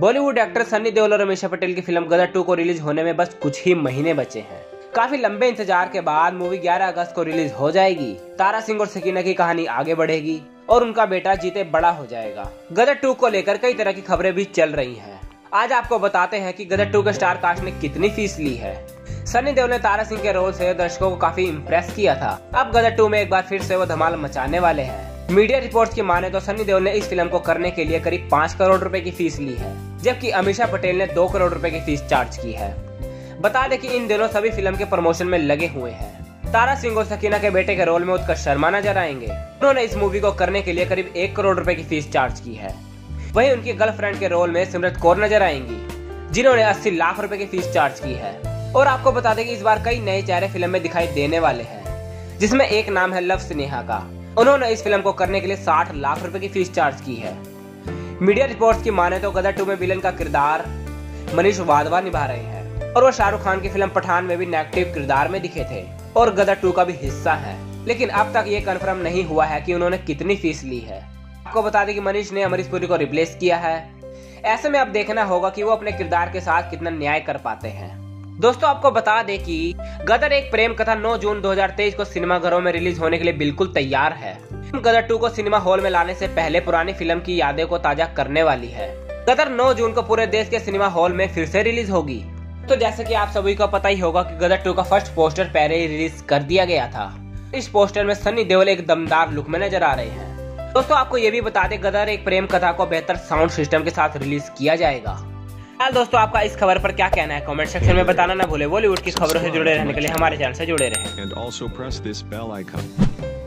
Bollywood actor Sunny Deol और अमीषा पटेल की film गदर 2 को रिलीज होने में बस कुछ ही महीने बचे हैं। काफी लंबे इंतजार के बाद मूवी 11 अगस्त को रिलीज हो जाएगी। तारा सिंह और सकीना की कहानी आगे बढ़ेगी और उनका बेटा जीते बड़ा हो जाएगा। गदर 2 को लेकर कई तरह की खबरें भी चल रही हैं। आज आपको बताते हैं कि गदर 2 के स्टार कास्ट ने कितनी फीस ली है। सनी देओल ने तारा सिंह के रोल से दर्शकों को काफी इम्प्रेस किया था। अब गदर 2 में एक बार फिर से वो धमाल मचाने वाले हैं। मीडिया रिपोर्ट्स की माने तो सनी देओल ने इस फिल्म को करने के लिए करीब 5 करोड़ रुपए की फीस ली है, जबकि अमीषा पटेल ने 2 करोड़ रुपए की फीस चार्ज की है। बता दें कि इन दिनों सभी फिल्म के प्रमोशन में लगे हुए हैं। तारा सिंह और सकीना के बेटे के रोल में उत्कर्ष शर्मा नजर आएंगे। उन्होंने इस मूवी को करने के लिए करीब 1 करोड़ रुपए की फीस चार्ज की है। वहीं उनकी गर्लफ्रेंड के रोल में सिमरत कौर नजर आएंगी, जिन्होंने 80 लाख रुपए की फीस चार्ज की है। और आपको बता दें कि इस बार कई नए चेहरे फिल्म में दिखाई देने वाले हैं, जिसमें एक नाम है लव स्नेहा का। उन्होंने इस फिल्म को करने के लिए 60 लाख रुपए की फीस चार्ज की है। मीडिया रिपोर्ट्स की माने तो गदर 2 में विलन का किरदार मनीष वाधवा निभा रहे हैं और वो शाहरुख खान की फिल्म पठान में भी नेगेटिव किरदार में दिखे थे और गदर 2 का भी हिस्सा है। लेकिन अब तक ये कंफर्म नहीं हुआ है कि उन्होंने कितनी फीस ली है। आपको बता दें कि मनीष ने अमरीश पुरी को रिप्लेस किया है। ऐसे में अब देखना होगा कि वो अपने किरदार के साथ कितना न्याय कर पाते हैं। दोस्तों, आपको बता दें कि गदर एक प्रेम कथा 9 जून 2023 को सिनेमाघरों में रिलीज होने के लिए बिल्कुल तैयार है। गदर 2 को सिनेमा हॉल में लाने से पहले पुरानी फिल्म की यादें को ताजा करने वाली है। गदर 9 जून को पूरे देश के सिनेमा हॉल में फिर से रिलीज होगी। तो जैसे कि आप सभी को पता ही होगा कि गदर 2 का फर्स्ट पोस्टर पहले ही रिलीज कर दिया गया था। इस पोस्टर में सनी देओल एक दमदार लुक में नजर आ रहे हैं। दोस्तों, आपको ये भी बता दें, गदर एक प्रेम कथा को बेहतर साउंड सिस्टम के साथ रिलीज किया जाएगा। दोस्तों, आपका इस खबर पर क्या कहना है कमेंट सेक्शन में बताना ना भूले। बॉलीवुड की खबरों से जुड़े रहने के लिए हमारे चैनल से जुड़े रहें।